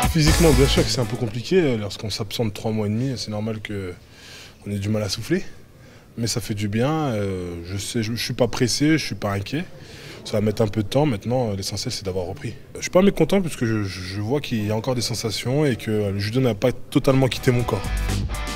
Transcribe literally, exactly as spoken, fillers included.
Physiquement, bien sûr que c'est un peu compliqué. Lorsqu'on s'absente trois mois et demi, c'est normal qu'on ait du mal à souffler. Mais ça fait du bien. Euh, je sais, je ne suis pas pressé, je ne suis pas inquiet. Ça va mettre un peu de temps. Maintenant, l'essentiel, c'est d'avoir repris. Je ne suis pas mécontent parce que je, je vois qu'il y a encore des sensations et que le judo n'a pas totalement quitté mon corps.